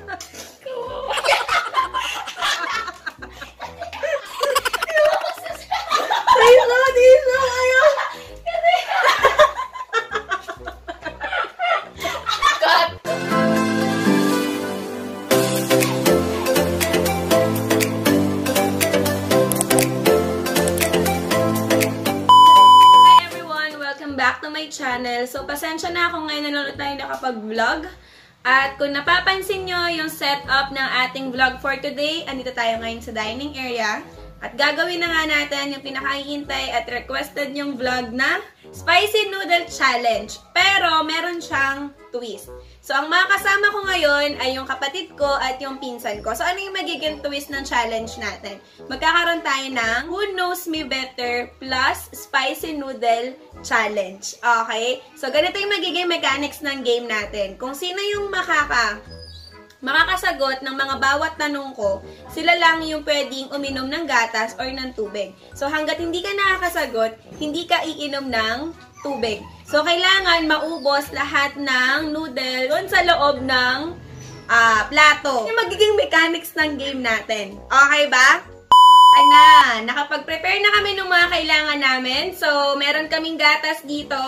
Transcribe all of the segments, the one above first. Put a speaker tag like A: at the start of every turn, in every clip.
A: channel. So, pasensya na kung ngayon na tayo nakapag-vlog. At kung napapansin nyo yung setup ng ating vlog for today, andito tayo ngayon sa dining area. At gagawin na nga natin yung pinakahihintay at requested yung vlog na Spicy Noodle Challenge. Pero, meron siyang twist. So, ang mga kasama ko ngayon ay yung kapatid ko at yung pinsan ko. So, ano yung magiging twist ng challenge natin? Magkakaroon tayo ng Who Knows Me Better plus Spicy Noodle Challenge. Okay? So, ganito yung magiging mechanics ng game natin. Kung sino yung makakasagot ng mga bawat tanong ko, sila lang yung pwedeng uminom ng gatas or ng tubig. So, hanggat hindi ka nakakasagot, hindi ka iinom ng tubig. So, kailangan maubos lahat ng noodle doon sa loob ng plato. Yung magiging mechanics ng game natin. Okay ba? Nakapag-prepare na kami ng mga kailangan namin. So, meron kaming gatas dito.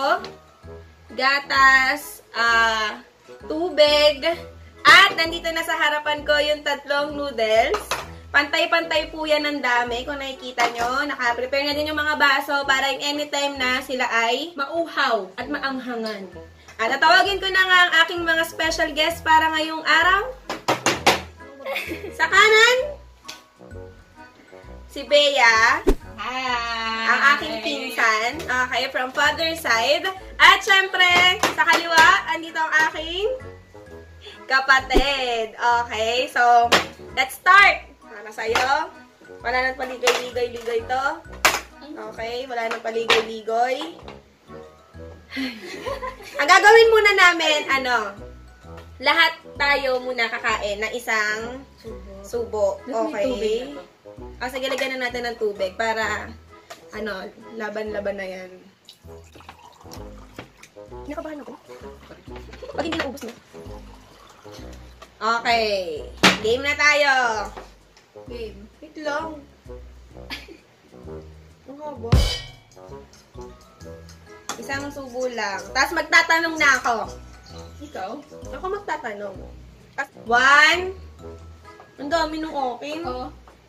A: Gatas, tubig, at nandito na sa harapan ko yung tatlong noodles. Pantay-pantay po yan ng dami. Kung nakikita nyo, naka-prepare na din yung mga baso para anytime na sila ay mauhaw at maanghangan. At tatawagin ko na nga ang aking mga special guest para ngayong araw. Sa kanan, si Bea.
B: Hi!
A: Ang aking pinsan. Okay, from father's side. At syempre, sa kaliwa, andito ang aking kapatid. Okay, so, let's start! Para sa'yo. Wala nang paligay-ligay-ligay to. Okay, wala nang paligay-ligoy. Ang gagawin muna namin, lahat tayo muna kakain ng isang subo. Okay? Sige, lagyan na natin ng tubig para, laban-laban na yan. Nakabahan ako. Pag hindi naubos mo. Okay. Game na tayo. Game. Wait lang. Ang haba. Isang subo lang. Tapos magtatanong na ako.
B: Ikaw?
A: Ako magtatanong. 1. Ang dami nung open.
B: Oo.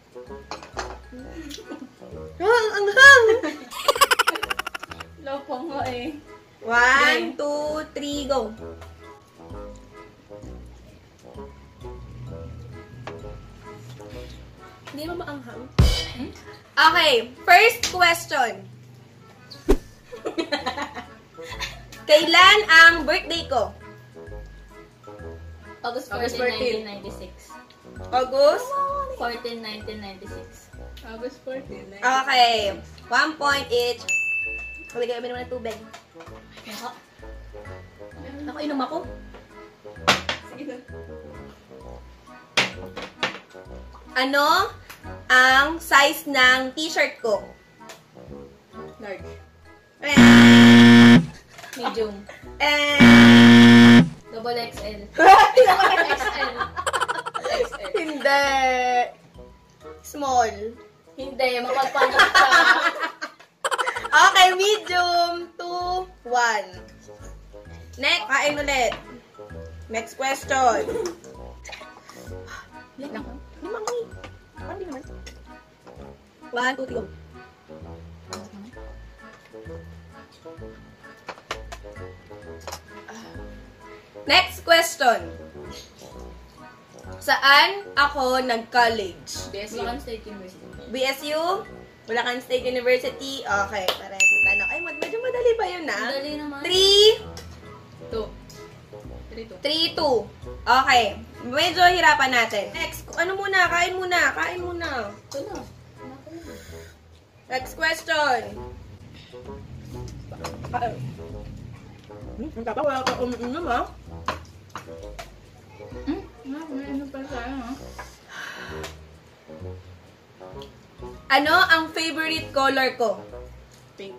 A: Ang anghang!
B: Lopong mo eh.
A: 1, 2, 3, go. Hindi mo maanghang? Okay, first question. Kailan ang birthday ko?
B: August 14, 1996.
A: August?
B: 14, 1996. August 14, 1996.
A: Okay, 1 point each. Maligay kami naman ng tubig. Ako, inom ako.
B: Sige na.
A: Ano ang size ng t-shirt ko?
B: Large. Medium. Double XL. XL. XL.
A: Hindi. Small.
B: Hindi, mapagpanggap ka.
A: Okay, medium. 2, 1. Next, kain ulit. Next question. Hindi naman. 1, 2, 3, go. Next question. Saan ako nag-college?
B: Bulacan State University.
A: BSU? Bulacan State University? Okay, parehas na tanong. Ay, medyo madali pa yun, ah.
B: Madali naman.
A: 3,
B: 2.
A: 3, 2. Okay. Medyo hirapan natin. Next, kain muna. Kain muna.
B: Ito na.
A: Next question. Ang tapa, wala ka uminom, ha?
B: May ano pa tayo, ha?
A: Ano ang favorite color ko?
B: Pink.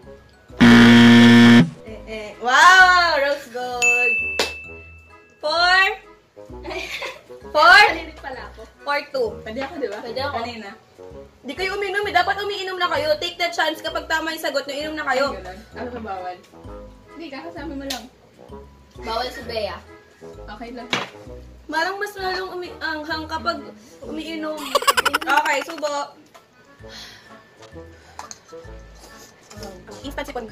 A: Wow! Rose gold. 4.
B: Malilit pala ako.
A: 4-2.
B: Pwede ako, di ba? Pwede ako. Kanina.
A: Di kayo uminom eh. Dapat umiinom na kayo. Take the chance kapag tama yung sagot nyo, inom na kayo.
B: Ano ka bawal? Hindi, kakasama mo lang.
C: Bawal si Bea.
B: Okay lang.
A: Marang mas lalong anghang kapag umiinom. Okay, subo. Instant sipon.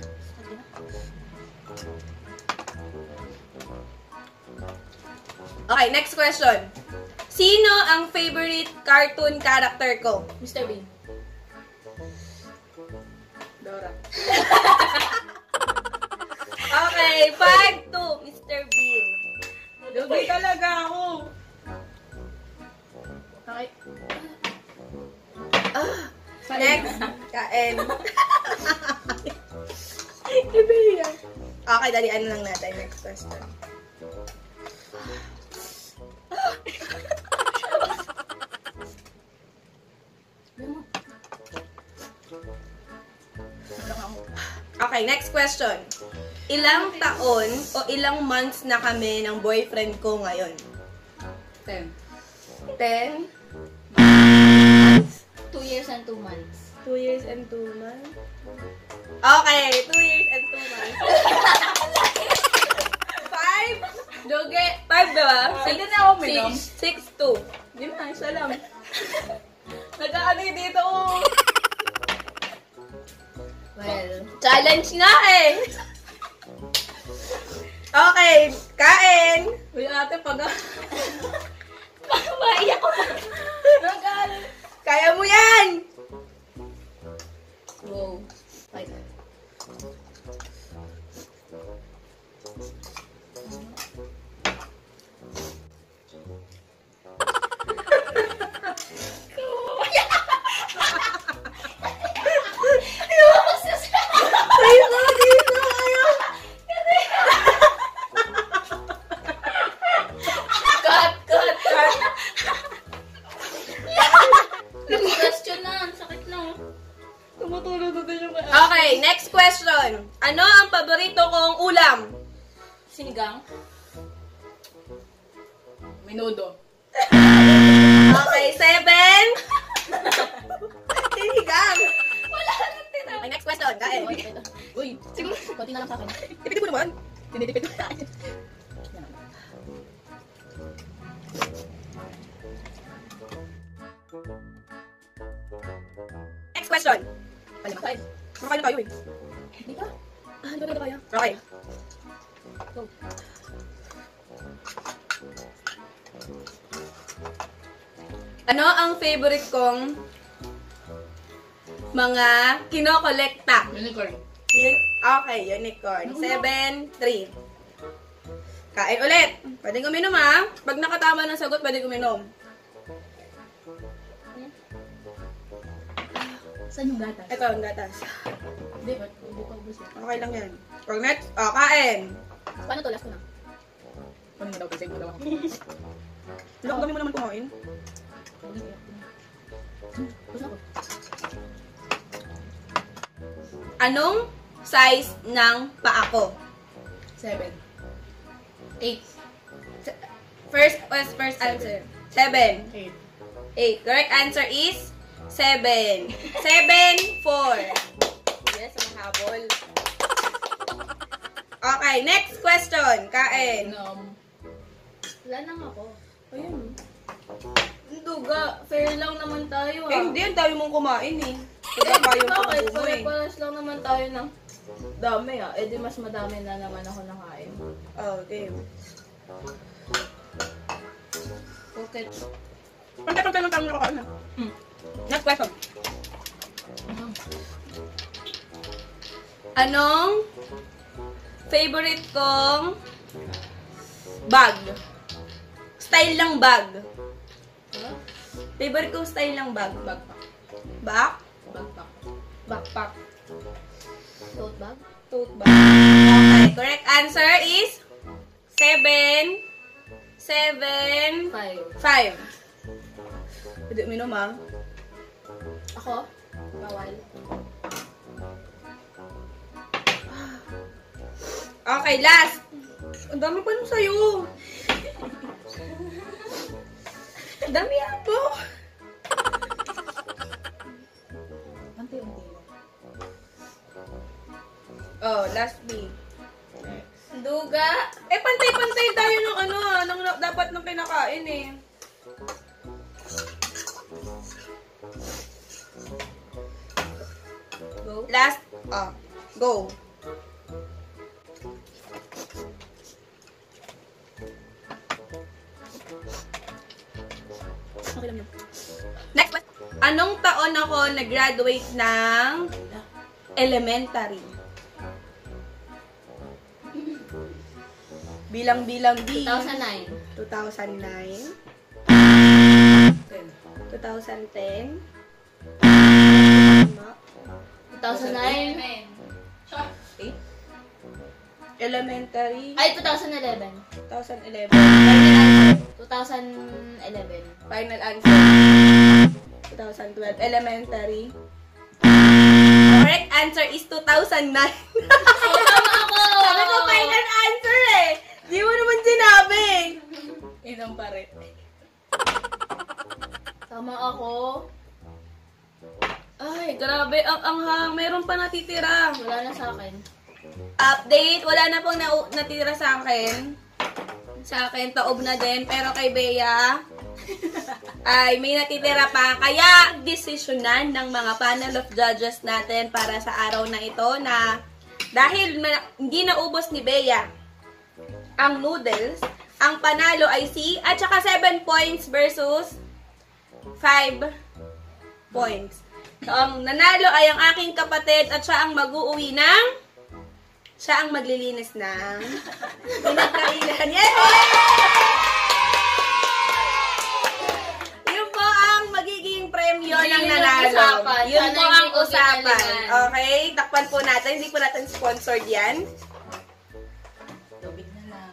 A: Okay, next question. Sino ang favorite cartoon character ko?
C: Mr. Bean.
B: Dora.
A: Okay, 5-2, Mr. Bean.
B: Lugi talaga ako.
C: Okay.
A: Next, kain. Ibiya. Okay, dalian lang natin. Next question. Okay, next question. Ilang taon o ilang months na kami ng boyfriend ko ngayon?
B: 10.
A: 10?
C: 2 years and 2 months.
A: 2 years and 2 months? Okay, 2 years and 2 months. 5? Joge, 5 diba?
B: Pwede na ako minom.
A: 6-2.
B: Hindi na, isa lang.
A: Nagkaano yun dito?
C: Well,
A: Challenge nga eh! Okay, kain!
B: Uy, ate, pag...
C: maiyak ko na.
A: Kaya mo yan!
C: Wow. Okay.
A: Ayun ko, dito! Ayun!
C: Cut! Question na. Ang sakit na.
B: Tumutulog na din yung...
A: Okay, next question. Ano ang paborito kong ulam?
C: Sinigang.
B: Menudo.
A: Okay, 7. Sinigang.
C: Wala nang tinapos.
A: Okay, next question. Kain.
C: Uy, siguro. Konti na lang sa akin.
A: Tipid mo naman.
B: Tinitipid ko sa akin.
A: Next question.
C: Five.
A: Makakain na tayo eh.
C: Di ba? Hindi ba kaya?
A: Okay.
C: Go.
A: Ano ang favorite kong mga kinokolekta?
B: Unicorn.
A: Okay, unicorn. 7-3. Kain ulit. Pwedeng uminom ha. Pag nakatama ng sagot, pwedeng uminom.
C: Saan yung gatas?
A: Ito ang gatas.
C: Hindi ba? Hindi pa ubus yun.
A: Okay lang yan. Pag next, kain.
C: Paano to? Last ko na.
B: Ano mo daw kasi mo daw ako.
A: Ilang dami mo naman kumain?
C: Gusto ko.
A: Anong size ng paa ko?
B: 7.
C: 8.
A: First answer. 7.
B: 8.
A: 8. Correct answer is 7. 7-4. Yes, ang habol. Okay, next question. Kain.
C: Wala nang ako.
A: Ayun.
C: Duga, fair lang naman tayo
A: Eh, hindi. Ang dami mong kumain eh. Kaya kayo
C: Bakit?
A: mo eh.
C: Pare-paras lang naman tayo ng dami ah. Eh di mas madami na naman ako nakain.
A: Oh, game.
C: Okay.
A: Pantay lang tayo nakakain na. Next question. Anong favorite kong bag? Style lang bag.
C: Huh?
A: Favorite kong style lang bag.
B: Backpack.
A: Back?
B: Backpack.
A: Backpack.
C: Tote bag?
A: Tote bag. Okay, correct answer is 7. 7.
C: 5.
A: 5. Pwede uminom ah.
C: Ako? Bawal.
A: Okay, last. Ang dami pa nung sa'yo. Dami po.
C: Unti-unti lang.
A: Oh, last B. Duga. Eh, pantay-pantay tayo ng dapat nung kinakain eh.
C: Go.
A: Last, go. Okay lang yun. Next one. Anong taon ako nag-graduate ng elementary? Bilang-bilang B.
B: 2009.
A: 2009. 2010.
B: 2009.
A: Elementary.
B: Ay, 2011.
A: 2011.
B: 2011.
A: Final answer. 2012. Elementary. Correct answer is 2009.
B: Tama ako!
A: Sabi ko final answer eh. Di mo naman sinabi.
C: Inang pare.
B: Tama ako.
A: Ay, grabe. Ang anghang. Meron pa natitira.
B: Wala na sa akin.
A: Update. Wala na pong natitira sa akin. Sa akin, taob na din. Pero kay Bea, ay may natitira pa. Kaya, desisyonan ng mga panel of judges natin para sa araw na ito na dahil hindi naubos ni Bea ang noodles, ang panalo ay si, at saka 7 points versus 5 points. So, ang nanalo ay ang aking kapatid at siya ang mag-uuwi ng, siya ang maglilinis ng pinagkainan. Yes! Yun po ang magiging premyo ng nanalo.
B: usapan.
A: Yun
B: Sana
A: po
B: hindi
A: ang
B: ko
A: usapan.
B: pinaliman.
A: Okay? Takpan po natin. Hindi po natin sponsored yan.
C: Tubig na lang.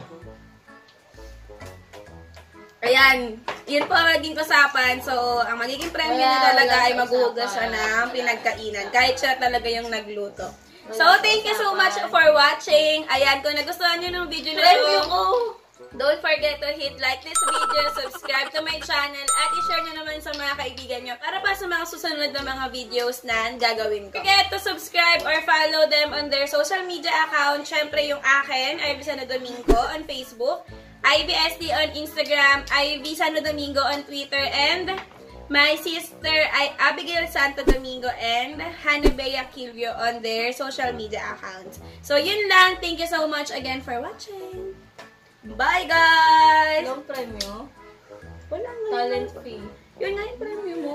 A: Ayan, yun po ang magiging usapan. So, ang magiging premyo na talaga
B: wala
A: ay
B: sa
A: maghuhugas siya
B: usapan.
A: ng pinagkainan. Kahit siya talaga yung nagluto. So,
B: Wala sa
A: thank you so
B: usapan.
A: much for watching. Ayan, kung nagustuhan nyo ng video na
B: Premyo
A: ito,
B: ko!
A: don't forget to hit like this video, subscribe to my channel, at i-share nyo naman sa mga kaibigan nyo para pa sa mga susunod na mga videos na gagawin ko. Forget to subscribe or follow them on their social media account. Syempre, yung akin, Ivy Sano Domingo on Facebook, IvySD on Instagram, Ivy Sano Domingo on Twitter, and my sister ay Abigail Santo Domingo and Hannah Bea Kilvio on their social media accounts. So, yun lang. Thank you so much again for watching. Bye, guys!
C: Long premyo.
A: Walang
C: Talent fee.
A: Yun nga yung premyo mo.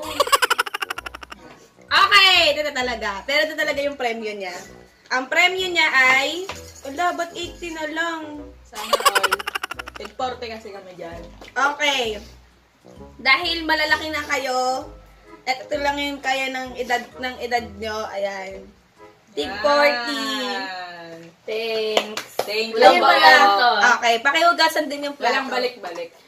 A: Okay! Ito na talaga. Pero ito talaga yung premyo niya. Ang premyo niya ay, wala, ba't 80 na lang?
C: Sana all. Tig-40 kasi kami dyan.
A: Okay. Dahil malalaki na kayo, at ito lang yung kaya ng edad nyo, ayan. Tig 40.
C: Yan.
A: Thanks.
C: Thank you.
B: Walang
A: Ayun pala.
B: bayan to.
A: Okay, pakihugasan din yung plato.
C: Walang balik-balik.